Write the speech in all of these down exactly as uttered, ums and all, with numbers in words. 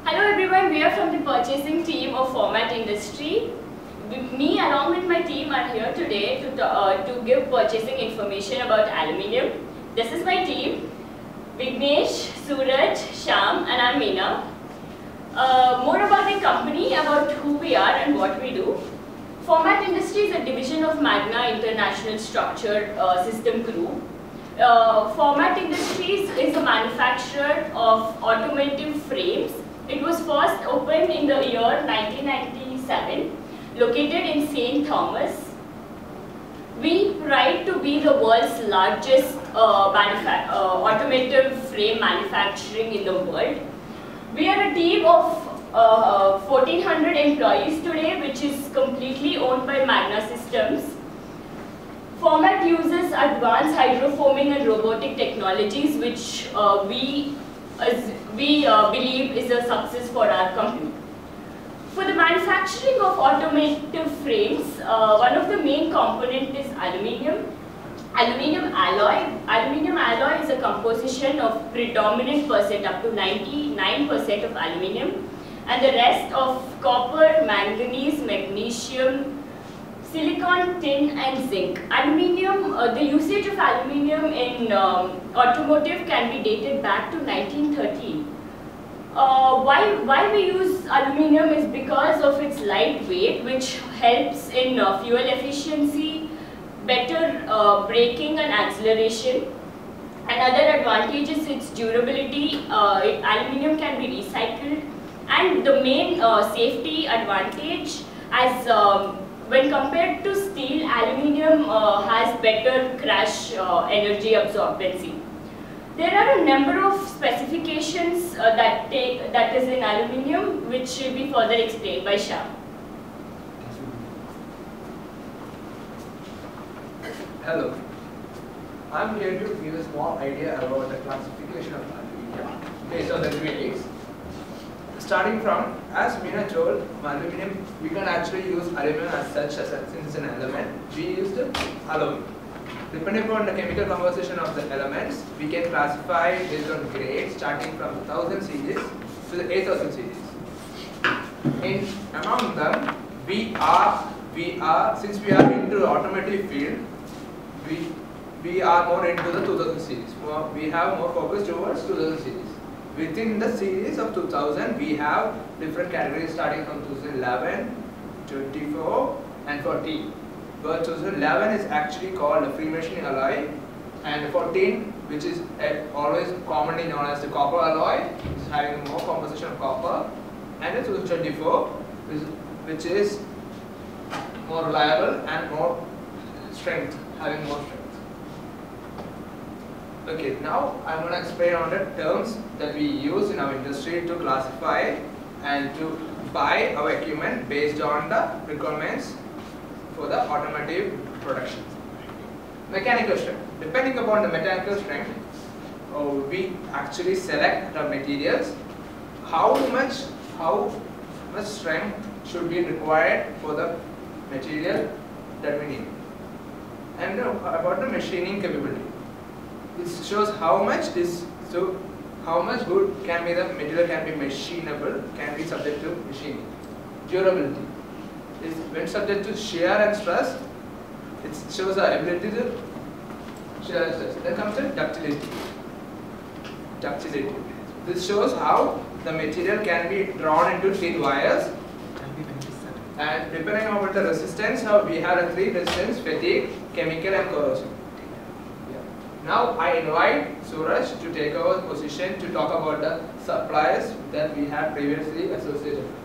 Hello everyone, we are from the purchasing team of Format Industry. Me along with my team are here today to, uh, to give purchasing information about aluminium. This is my team, Vignesh, Suraj, Shyam and I'm Meena. Uh, more about the company, about who we are and what we do. Format Industry is a division of Magna International Structured uh, System Group. Uh, Format Industries is a manufacturer of automotive frames. It was first opened in the year nineteen ninety-seven, located in Saint Thomas. We pride to be the world's largest uh, uh, automotive frame manufacturing in the world. We are a team of uh, fourteen hundred employees today, which is completely owned by Magna Systems. Format uses advanced hydroforming and robotic technologies, which uh, we As we uh, believe is a success for our company. For the manufacturing of automotive frames, uh, one of the main components is aluminium. Aluminium alloy. Aluminium alloy is a composition of predominant percent up to ninety-nine percent of aluminium and the rest of copper, manganese, magnesium, silicon, tin and zinc. Aluminium, uh, the usage of aluminium in um, automotive can be dated back to nineteen thirteen. Uh, why, why we use aluminium is because of its lightweight, which helps in uh, fuel efficiency, better uh, braking and acceleration. Another advantage is its durability. Uh, it, aluminium can be recycled, and the main uh, safety advantage, as um, when compared to steel, aluminium uh, has better crash uh, energy absorbency. There are a number of specifications uh, that take that is in aluminium, which will be further explained by Shyam. Hello, I'm here to give a small idea about the classification of aluminium based on the grades. Starting from, as Meena told, aluminium, we can actually use aluminum as such, as a, since it's an element. We use the alloy. Depending upon the chemical composition of the elements, we can classify based on grades, starting from the one thousand series to the eight thousand series. In among them, we are, we are, since we are into the automotive field, we we are more into the two thousand series. More, we have more focus towards two thousand series. Within the series of two thousand, we have different categories starting from two thousand eleven, twenty-four and fourteen. But two thousand eleven is actually called a free machining alloy, and fourteen, which is uh, always commonly known as the copper alloy, is having more composition of copper, and the two thousand twenty-four, which, which is more reliable and more strength, having more strength. Okay, now I'm going to explain on the terms that we use in our industry to classify and to buy our equipment based on the requirements for the automotive production. Mechanical strength. Depending upon the mechanical strength, uh, we actually select the materials. How much, how much strength should be required for the material that we need. And uh, about the machining capability. It shows how much is so how much good can be the material can be machinable, can be subject to machining. Durability is when subject to shear and stress, it shows the ability to shear and stress. Then comes the ductility. Ductility. This shows how the material can be drawn into thin wires. And depending on the resistance, how we have a three resistance: fatigue, chemical, and corrosion. Now I invite Suraj to take over position to talk about the suppliers that we have previously associated with.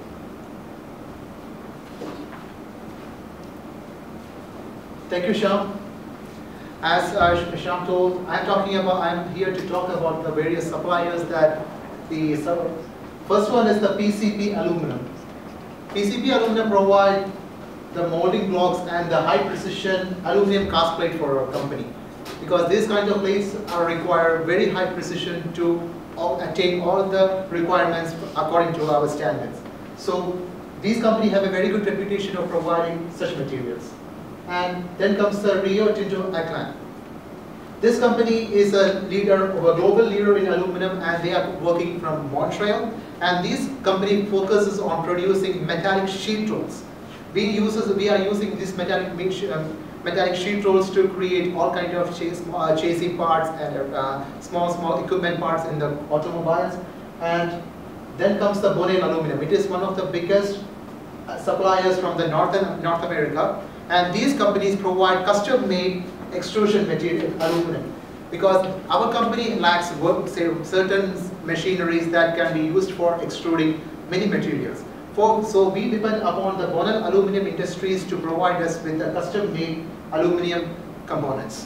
Thank you, Shyam. As uh, Shyam told, I'm talking about. I'm here to talk about the various suppliers that the first one is the P C P Aluminum. P C P Aluminum provide the molding blocks and the high precision aluminum cast plate for our company. Because these kinds of plates are require very high precision to all, attain all the requirements according to our standards. So these companies have a very good reputation of providing such materials. And then comes the Rio Tinto Aklan. This company is a leader, a global leader in aluminum, and they are working from Montreal. And this company focuses on producing metallic sheet rolls. We uses we are using these metallic um, metallic sheet rolls to create all kind of chase, uh, chassis parts and uh, small small equipment parts in the automobiles. And then comes the Bonnell Aluminum. It is one of the biggest uh, suppliers from the northern North America. And these companies provide custom-made extrusion material aluminum, because our company lacks work, say, certain machineries that can be used for extruding many materials. For, so we depend upon the Bonnell Aluminum Industries to provide us with the custom-made aluminum components.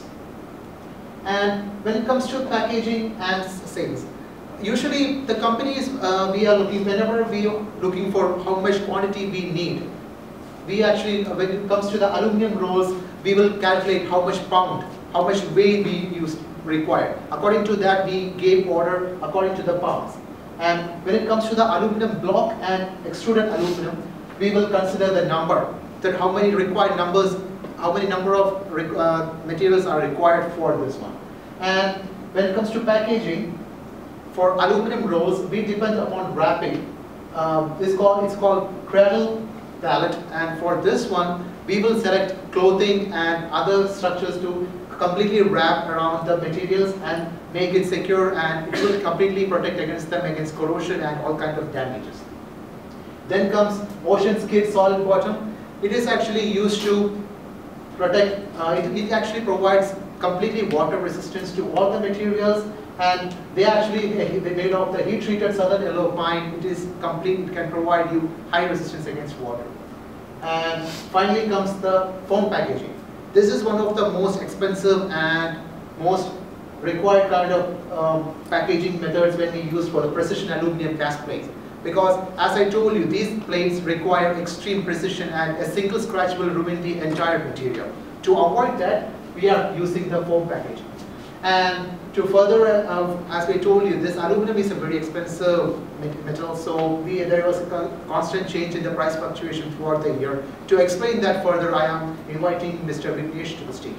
And when it comes to packaging and sales, usually the companies uh, we are looking, whenever we are looking for how much quantity we need, we actually, when it comes to the aluminum rolls, we will calculate how much pound, how much weight we use required. According to that, we gave order according to the pounds. And when it comes to the aluminum block and extruded aluminum, we will consider the number, that how many required numbers, how many number of uh, materials are required for this one. And when it comes to packaging, for aluminum rolls, we depend upon wrapping. Uh, it's called it's called cradle pallet, and for this one, we will select clothing and other structures to completely wrap around the materials and make it secure, and it will completely protect against them, against corrosion and all kinds of damages. Then comes ocean skid solid bottom. It is actually used to protect, uh, it, it actually provides completely water resistance to all the materials, and they actually they made of the heat treated southern yellow pine. It is complete, it can provide you high resistance against water. And finally comes the foam packaging. This is one of the most expensive and most required kind of um, packaging methods when we use for the precision aluminum cast plates. Because as I told you, these plates require extreme precision, and a single scratch will ruin the entire material. To avoid that, we are using the foam packaging. And to further, uh, as we told you, this aluminum is a very expensive metal, so we, there was a constant change in the price fluctuation throughout the year. To explain that further, I am inviting Mister Vignesh to the stage.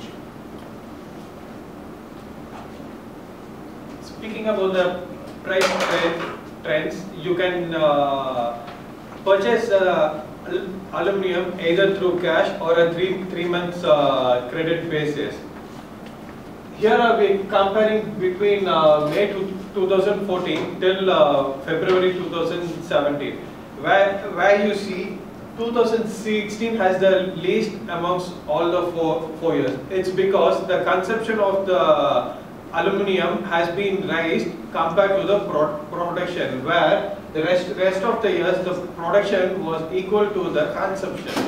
Speaking about the price trends, you can uh, purchase uh, aluminum either through cash or a three three months uh, credit basis. Here are we comparing between uh, May two thousand fourteen till uh, February two thousand seventeen, where where you see two thousand sixteen has the least amongst all the four four years. It's because the consumption of the aluminum has been raised compared to the pro production, where the rest rest of the years the production was equal to the consumption.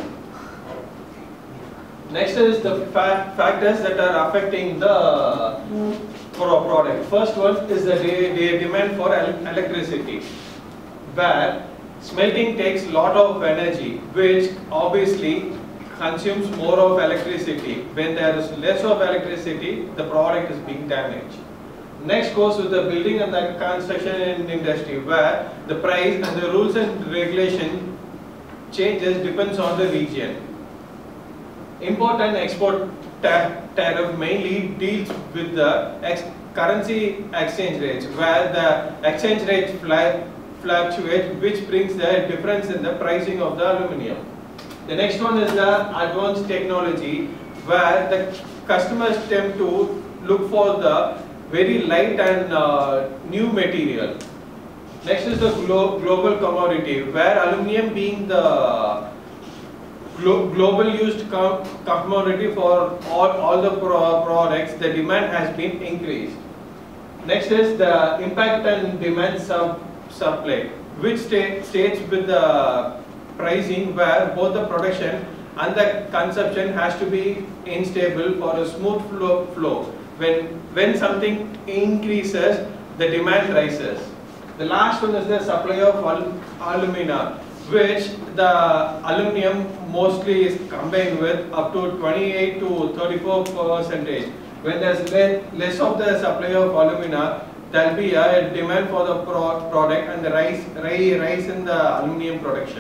Next is the fa factors that are affecting the pro product. First one is the de de demand for el electricity, where smelting takes a lot of energy, which obviously consumes more of electricity. When there is less of electricity, the product is being damaged. Next goes with the building and the construction industry, where the price and the rules and regulation changes depends on the region. Import and export ta tariff mainly deals with the ex currency exchange rates, where the exchange rates fluctuate, which brings the difference in the pricing of the aluminum. The next one is the advanced technology, where the customers tend to look for the very light and uh, new material. Next is the glo global commodity, where aluminum being the Glo global used com commodity for all, all the pro products, the demand has been increased. Next is the impact and demand sub supply, which sta states with the pricing, where both the production and the consumption has to be unstable for a smooth flow. flow. When, when something increases, the demand rises. The last one is the supply of al alumina, which the aluminum mostly is combined with up to twenty-eight to thirty-four percentage. When there's le less of the supply of alumina, there will be a demand for the pro product and the rise, rise, rise in the aluminum production.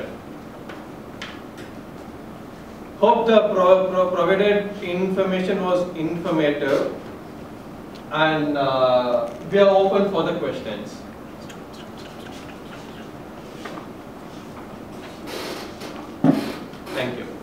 Hope the pro pro provided information was informative. and uh, we are open for the questions. Thank you.